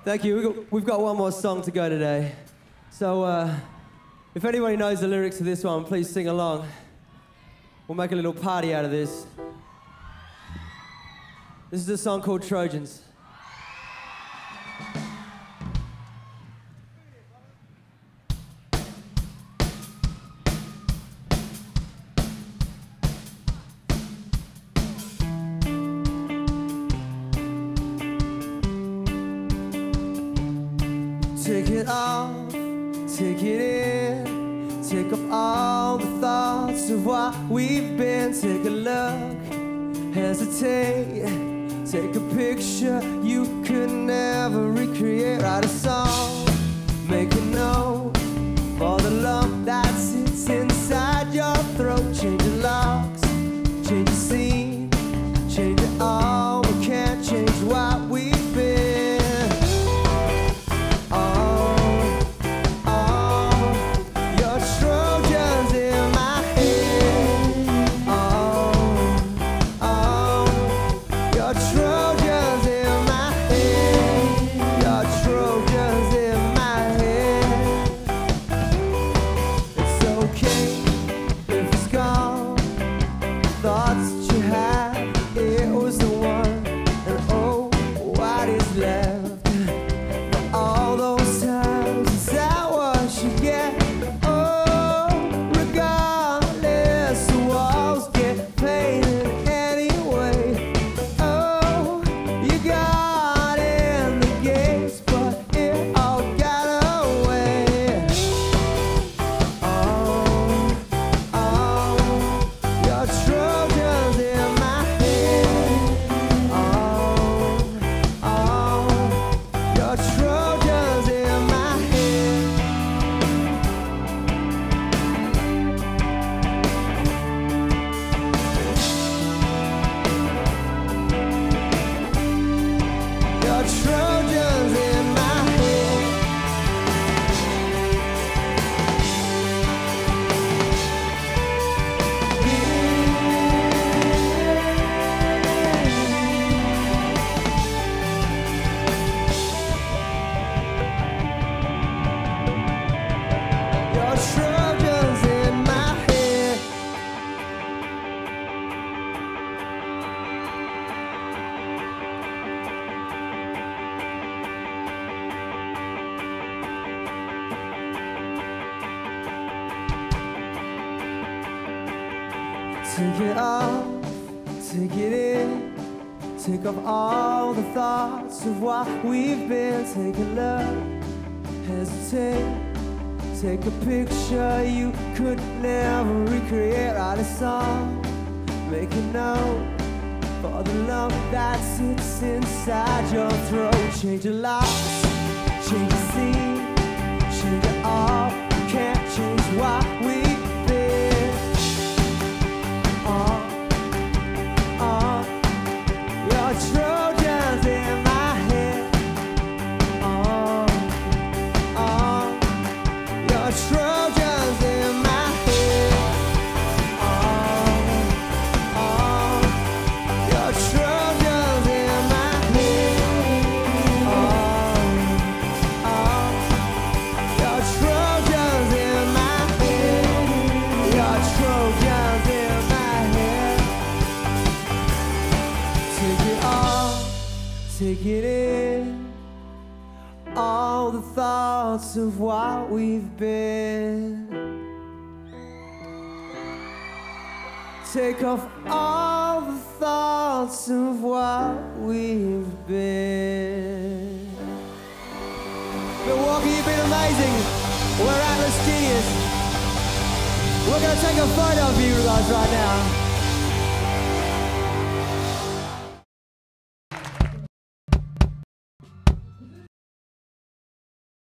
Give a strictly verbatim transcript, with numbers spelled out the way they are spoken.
Thank you. We've got, we've got one more song to go today. So, uh, if anybody knows the lyrics to this one, please sing along. We'll make a little party out of this. This is a song called Trojans. Take it off, take it in, take off all the thoughts of what we've been. Take a look, hesitate, take a picture you could never recreate. Write a song, make a note for the lump that sits inside your throat. Change the locks, change the scene, change it all, we can't change what we've been. Take it off, take it in, take off all the thoughts of what we've been. Take a look, hesitate, take a picture you could never recreate. Write a song, make a note for the lump that sits inside your throat. Change the locks, change the scene, change it all, you can't change what we've been. Trojans in my head. Oh, oh, you're Trojans in my head. Oh, oh, you're Trojans in my head. Oh, oh, you're Trojans in my head. You're Trojans in my head. Take it off, take it in, all the thoughts of what we've been. Take off all the thoughts of what we've been. Milwaukee, you've been amazing. We're Atlas Genius. We're gonna take a photo of you guys right now.